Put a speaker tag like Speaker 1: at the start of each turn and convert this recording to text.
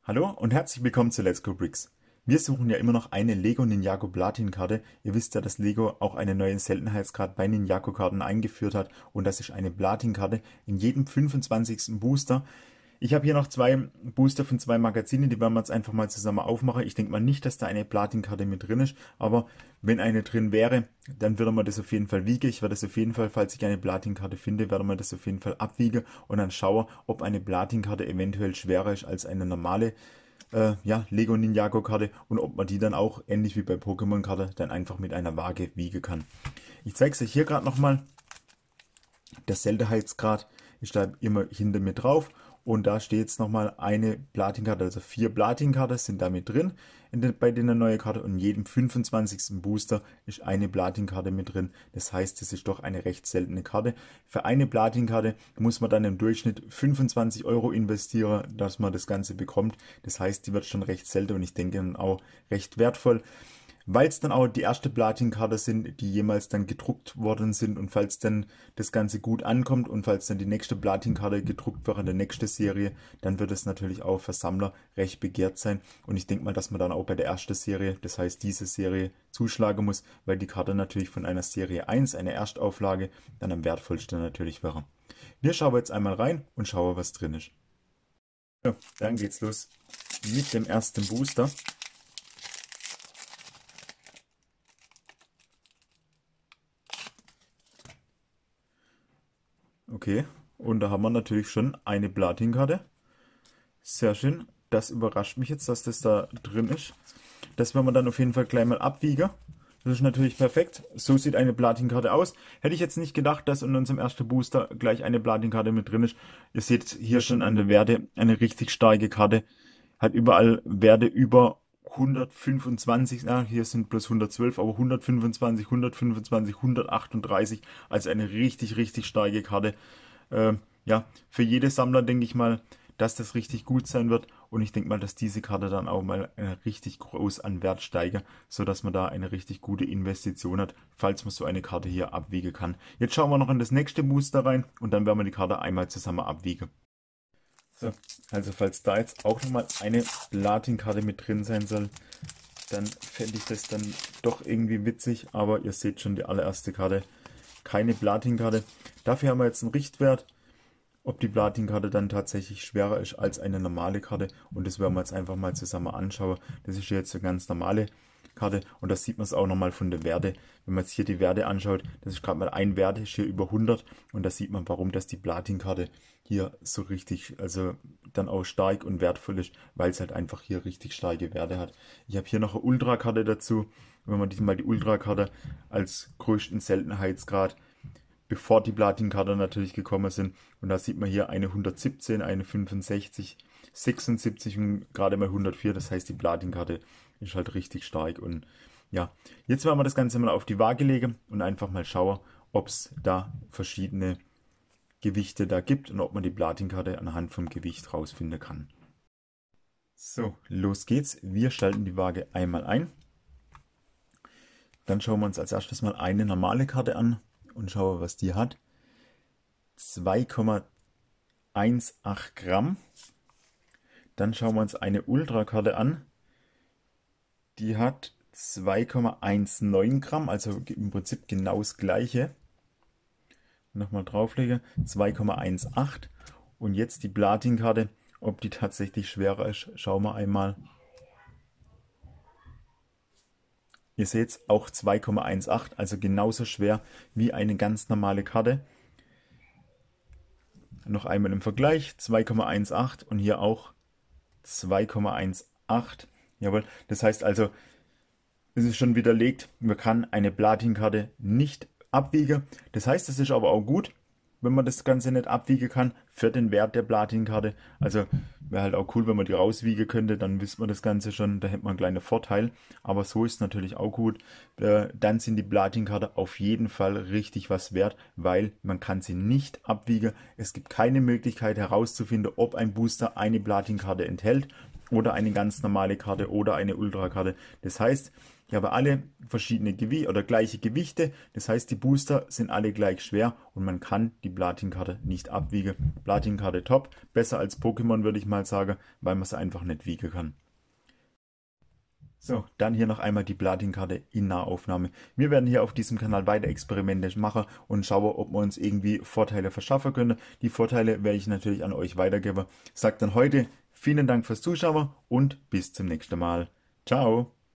Speaker 1: Hallo und herzlich willkommen zu Let's Go Bricks. Wir suchen ja immer noch eine Lego Ninjago Platin-Karte. Ihr wisst ja, dass Lego auch einen neuen Seltenheitsgrad bei Ninjago-Karten eingeführt hat und das ist eine Platin-Karte in jedem 25. Booster. Ich habe hier noch zwei Booster von zwei Magazinen, die werden wir jetzt einfach mal zusammen aufmachen. Ich denke mal nicht, dass da eine Platin-Karte mit drin ist, aber wenn eine drin wäre, dann würde man das auf jeden Fall wiegen. Ich werde das auf jeden Fall, falls ich eine Platin-Karte finde, werde man das auf jeden Fall abwiegen und dann schauen, ob eine Platin-Karte eventuell schwerer ist als eine normale Lego Ninjago-Karte und ob man die dann auch, ähnlich wie bei Pokémon-Karte, dann einfach mit einer Waage wiegen kann. Ich zeige es euch hier gerade nochmal. Der Seltenheitsgrad ist da immer hinter mir drauf. Und da steht jetzt nochmal eine Platinkarte, also 4 Platinkarten sind da mit drin bei der neuen Karte. Und in jedem 25. Booster ist eine Platinkarte mit drin. Das heißt, das ist doch eine recht seltene Karte. Für eine Platinkarte muss man dann im Durchschnitt 25 Euro investieren, dass man das Ganze bekommt. Das heißt, die wird schon recht selten und ich denke dann auch recht wertvoll. Weil es dann auch die erste Platinkarte sind, die jemals dann gedruckt worden sind und falls dann das Ganze gut ankommt und falls dann die nächste Platinkarte gedruckt wird in der nächsten Serie, dann wird es natürlich auch für Sammler recht begehrt sein und ich denke mal, dass man dann auch bei der ersten Serie, das heißt diese Serie, zuschlagen muss, weil die Karte natürlich von einer Serie 1, einer Erstauflage, dann am wertvollsten natürlich wäre. Wir schauen jetzt einmal rein und schauen, was drin ist. Ja, dann geht's los mit dem ersten Booster. Okay, und da haben wir natürlich schon eine Platinkarte. Sehr schön. Das überrascht mich jetzt, dass das da drin ist. Das werden wir dann auf jeden Fall gleich mal abwiegen. Das ist natürlich perfekt. So sieht eine Platinkarte aus. Hätte ich jetzt nicht gedacht, dass in unserem ersten Booster gleich eine Platinkarte mit drin ist. Ihr seht hier schon an der Werte eine richtig starke Karte. Hat überall Werte über 125, hier sind plus 112, aber 125, 125, 138, also eine richtig, richtig starke Karte. Ja, für jede Sammler denke ich mal, dass das richtig gut sein wird und ich denke mal, dass diese Karte dann auch mal richtig groß an Wert steigt, sodass man da eine richtig gute Investition hat, falls man so eine Karte hier abwiegen kann. Jetzt schauen wir noch in das nächste Booster rein und dann werden wir die Karte einmal zusammen abwiegen. So, also falls da jetzt auch nochmal eine Platinkarte mit drin sein soll, dann fände ich das dann doch irgendwie witzig, aber ihr seht schon die allererste Karte, keine Platinkarte. Dafür haben wir jetzt einen Richtwert, ob die Platinkarte dann tatsächlich schwerer ist als eine normale Karte und das werden wir jetzt einfach mal zusammen anschauen. Das ist jetzt eine ganz normale Karte und das sieht man es auch nochmal von der Werte. Wenn man jetzt hier die Werte anschaut, das ist gerade mal ein Wert, ist hier über 100 und da sieht man, warum das die Platinkarte hier so richtig, also dann auch stark und wertvoll ist, weil es halt einfach hier richtig starke Werte hat. Ich habe hier noch eine Ultrakarte dazu, wenn man mal die Ultrakarte als größten Seltenheitsgrad, bevor die Platinkarte natürlich gekommen sind. Und da sieht man hier eine 117, eine 65, 76 und gerade mal 104. Das heißt, die Platinkarte ist halt richtig stark. Und ja, jetzt werden wir das Ganze mal auf die Waage legen und einfach mal schauen, ob es da verschiedene Gewichte da gibt und ob man die Platinkarte anhand vom Gewicht rausfinden kann. So, los geht's. Wir schalten die Waage einmal ein. Dann schauen wir uns als erstes mal eine normale Karte an und schauen, was die hat. 2,18 Gramm. Dann schauen wir uns eine Ultrakarte an. Die hat 2,19 Gramm, also im Prinzip genau das gleiche. Nochmal drauflege, 2,18. Und jetzt die Platinkarte, ob die tatsächlich schwerer ist, schauen wir einmal. Ihr seht auch 2,18, also genauso schwer wie eine ganz normale Karte. Noch einmal im Vergleich, 2,18 und hier auch 2,18. Jawohl, das heißt also, es ist schon widerlegt, man kann eine Platinkarte nicht abwiegen. Das heißt, es ist aber auch gut, wenn man das Ganze nicht abwiegen kann für den Wert der Platinkarte. Also wäre halt auch cool, wenn man die rauswiegen könnte, dann wisst man das Ganze schon, da hätte man einen kleinen Vorteil. Aber so ist es natürlich auch gut. Dann sind die Platinkarte auf jeden Fall richtig was wert, weil man kann sie nicht abwiegen. Es gibt keine Möglichkeit herauszufinden, ob ein Booster eine Platinkarte enthält oder eine ganz normale Karte oder eine Ultrakarte. Das heißt, Ich habe alle verschiedene Gewichte oder gleiche Gewichte. Das heißt, die Booster sind alle gleich schwer und man kann die Platinkarte nicht abwiegen. Platinkarte top, besser als Pokémon würde ich mal sagen, weil man sie einfach nicht wiegen kann. So, dann hier noch einmal die Platinkarte in Nahaufnahme. Wir werden hier auf diesem Kanal weiter Experimente machen und schauen, ob wir uns irgendwie Vorteile verschaffen können. Die Vorteile werde ich natürlich an euch weitergeben. Sagt dann heute vielen Dank fürs Zuschauen und bis zum nächsten Mal. Ciao!